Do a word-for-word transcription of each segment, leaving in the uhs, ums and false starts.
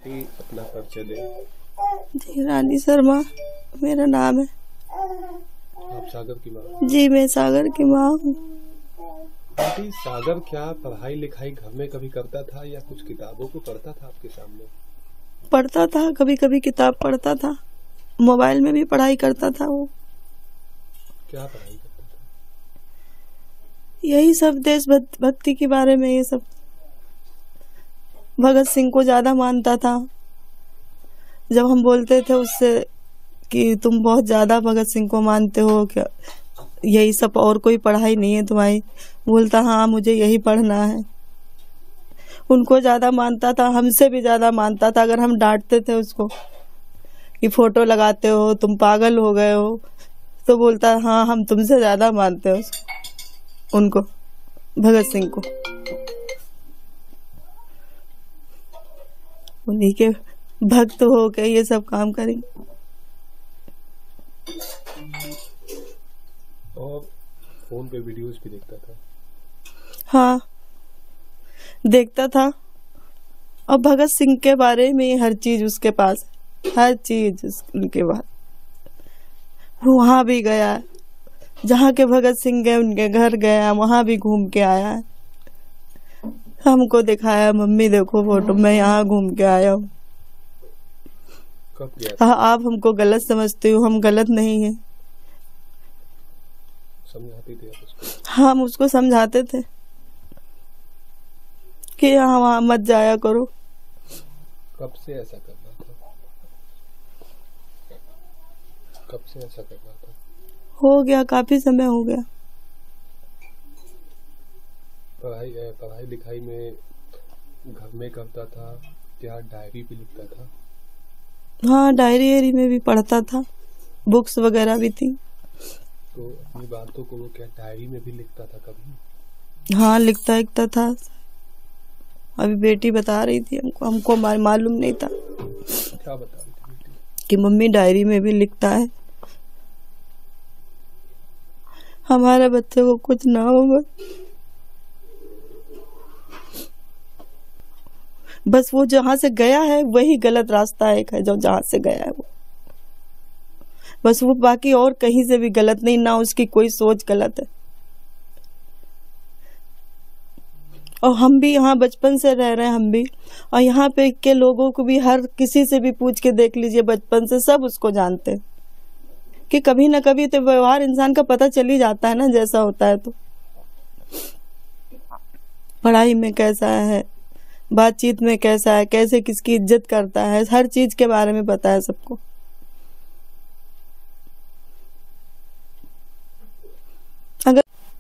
Aunty अपना परिचय दें। जी, रानी शर्मा मेरा नाम है। आप सागर की माँ? जी, मैं सागर की माँ हूँ। आंटी, सागर क्या पढ़ाई लिखाई घर में कभी करता था या कुछ किताबों को पढ़ता था आपके सामने? पढ़ता था, कभी कभी किताब पढ़ता था, मोबाइल में भी पढ़ाई करता था। वो क्या पढ़ाई करता था? यही सब देश भक्ति के बारे में, ये सब। भगत सिंह को ज्यादा मानता था। जब हम बोलते थे उससे कि तुम बहुत ज्यादा भगत सिंह को मानते हो क्या, यही सब, और कोई पढ़ाई नहीं है तुम्हारी, बोलता हाँ मुझे यही पढ़ना है। उनको ज्यादा मानता था, हमसे भी ज्यादा मानता था। अगर हम डांटते थे उसको कि फोटो लगाते हो, तुम पागल हो गए हो, तो बोलता हाँ हम तुमसे ज्यादा मानते हो उसको, उनको, भगत सिंह को। उन्हीं के भक्त हो के ये सब काम करेंगे। और फोन पे वीडियोस भी देखता था? हाँ, देखता था। और भगत सिंह के बारे में हर चीज उसके पास, हर चीज उनके बाद। वहां भी गया, जहाँ के भगत सिंह गए उनके घर गया, वहां भी घूम के आया है। हमको दिखाया, मम्मी देखो फोटो, मैं यहाँ घूम के आया हूँ। कब गया? हाँ, आप हमको गलत समझते हो, हम गलत नहीं है। समझाती थी आप उसको? हाँ, हम उसको समझाते थे कि यहाँ वहाँ मत जाया करो। कब से ऐसा करना था? कब से ऐसा करना था? हो गया, काफी समय हो गया। पढ़ाई पढ़ाई लिखाई में घर में करता था क्या? डायरी भी लिखता था? हाँ, डायरी एरी में भी पढ़ता था, बुक्स वगैरह भी थी। तो अपनी बातों को वो क्या डायरी में भी लिखता था कभी? हाँ, लिखता लिखता था। अभी बेटी बता रही थी हमको, हमको मालूम नहीं था। क्या बता रही थी बेटी? कि मम्मी डायरी में भी लिखता है, हमारे बच्चे को कुछ ना होगा। बस वो जहाँ से गया है वही गलत रास्ता एक है, जो जहाँ से गया है वो, बस वो, बाकी और कहीं से भी गलत नहीं, ना उसकी कोई सोच गलत है। और हम भी यहाँ बचपन से रह रहे हैं, हम भी, और यहाँ पे के लोगों को भी, हर किसी से भी पूछ के देख लीजिए, बचपन से सब उसको जानते हैं कि कभी ना कभी तो व्यवहार इंसान का पता चल ही जाता है ना, जैसा होता है। तो पढ़ाई में कैसा है, बातचीत में कैसा है, कैसे किसकी इज्जत करता है, हर चीज के बारे में पता है सबको। अगर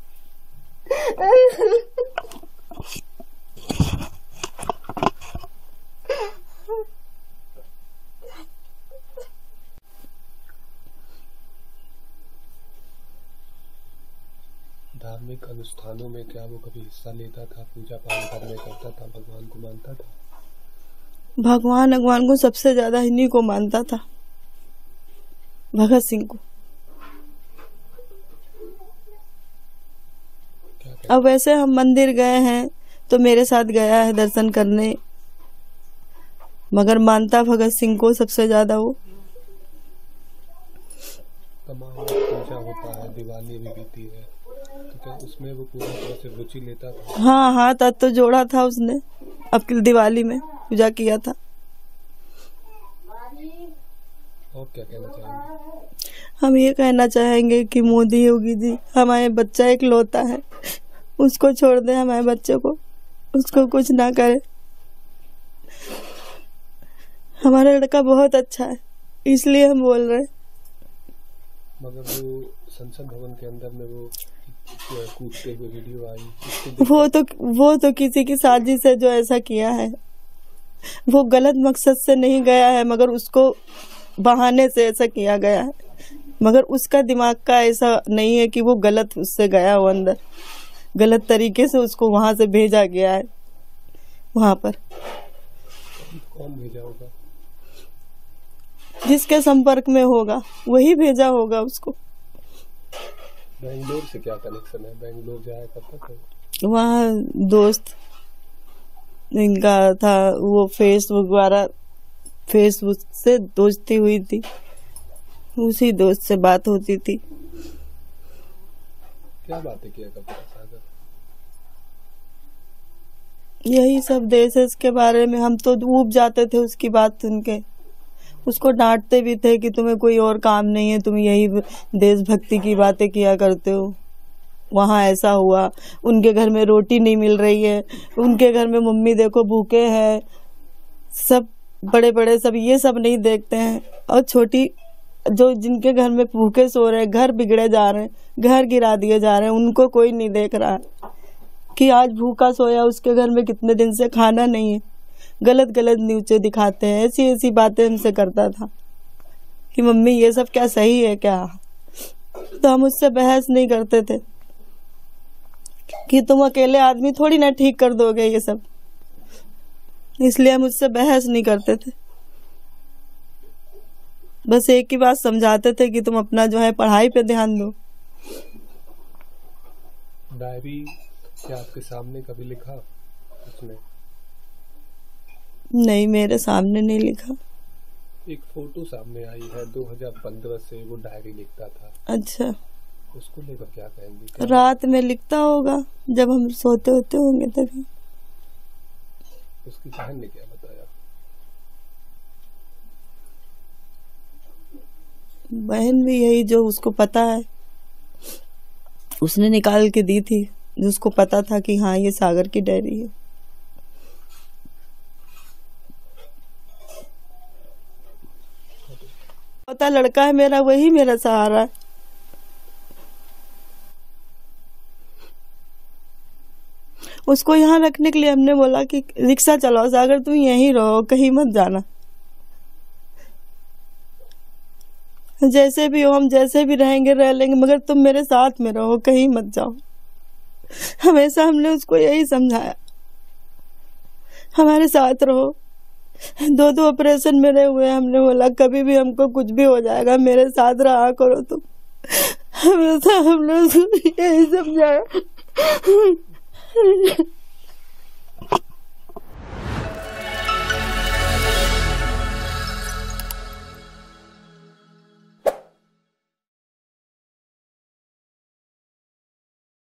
धार्मिक अनुष्ठानों में क्या वो कभी हिस्सा लेता था? पूजा पाठ घर में करता था? भगवान को मानता था? भगवान भगवान को सबसे ज्यादा इन्हीं को मानता था, भगत सिंह को। अब वैसे हम मंदिर गए हैं तो मेरे साथ गया है दर्शन करने, मगर मानता भगत सिंह को सबसे ज्यादा वो। तमाम पूजा होता है, दिवाली भी बीती है, तो क्या उसमें वो पूरी तरह से रुचि लेता था? हाँ, हाथ हाथ तो जोड़ा था उसने, अब दिवाली में पूजा किया था। और क्या कहना चाहेंगे? हम ये कहना चाहेंगे कि मोदी योगी जी हमारे बच्चा एक लौता है, उसको छोड़ दे, हमारे बच्चे को, उसको कुछ ना करे। हमारा लड़का बहुत अच्छा है, इसलिए हम बोल रहे हैं। मगर वो संसद भवन के अंदर में वो कूदते हुए वीडियो आई, वो तो वो तो किसी की साजिश है जो ऐसा किया है। वो गलत मकसद से नहीं गया है, मगर उसको बहाने से ऐसा किया गया है। मगर उसका दिमाग का ऐसा नहीं है कि वो गलत उससे गया हो अंदर, गलत तरीके से उसको वहां से भेजा गया है। वहां पर कौन भेजा होगा? जिसके संपर्क में होगा वही भेजा होगा उसको। बेंगलोर से क्या कनेक्शन है? बेंगलोर जाया करता था? वहाँ दोस्त इनका था, वो फेसबुक द्वारा फेसबुक से दोस्ती हुई थी, उसी दोस्त से बात होती थी। क्या बातें किया करता था सागर? यही सब देश के बारे में। हम तो ऊब जाते थे उसकी बात सुन के। उसको डांटते भी थे कि तुम्हें कोई और काम नहीं है, तुम यही देशभक्ति की बातें किया करते हो। वहाँ ऐसा हुआ, उनके घर में रोटी नहीं मिल रही है, उनके घर में मम्मी देखो भूखे हैं, सब बड़े बड़े सब ये सब नहीं देखते हैं। और छोटी जो जिनके घर में भूखे सो रहे हैं, घर बिगड़े जा रहे हैं, घर गिरा दिए जा रहे हैं, उनको कोई नहीं देख रहा है कि आज भूखा सोया, उसके घर में कितने दिन से खाना नहीं है। गलत गलत न्यूज़ें दिखाते हैं, ऐसी ऐसी बातें हमसे करता था कि मम्मी ये सब क्या सही है क्या। तो हम उससे बहस नहीं करते थे कि तुम अकेले आदमी थोड़ी ना ठीक कर दोगे ये सब, इसलिए हम उससे बहस नहीं करते थे। बस एक ही बात समझाते थे कि तुम अपना जो है पढ़ाई पे ध्यान दो। डायरी क्या आपके सामने कभी लिखा उसने? नहीं, मेरे सामने नहीं लिखा। एक फोटो सामने आई है दो हज़ार पंद्रह से, वो डायरी लिखता था। अच्छा, उसको लेकर क्या कहेंगे? क्या रात में लिखता होगा जब हम सोते होते होंगे तभी। उसकी बहन ने क्या बताया? बहन भी यही जो उसको पता है, उसने निकाल के दी थी, जिसको पता था कि हाँ ये सागर की डायरी है। पता लड़का है मेरा, वही मेरा सहारा है। उसको यहाँ रखने के लिए हमने बोला कि रिक्शा चलाओ सागर, तुम यहीं रहो, कहीं मत जाना। जैसे भी हो, हम जैसे भी रहेंगे रह लेंगे, मगर तुम मेरे साथ में रहो, कहीं मत जाओ। हमेशा हमने उसको यही समझाया, हमारे साथ रहो। दो दो ऑपरेशन मेरे हुए, हमने बोला कभी भी हमको कुछ भी हो जाएगा, मेरे साथ रहा करो तुम। हमेशा हमने उसको यही समझाया।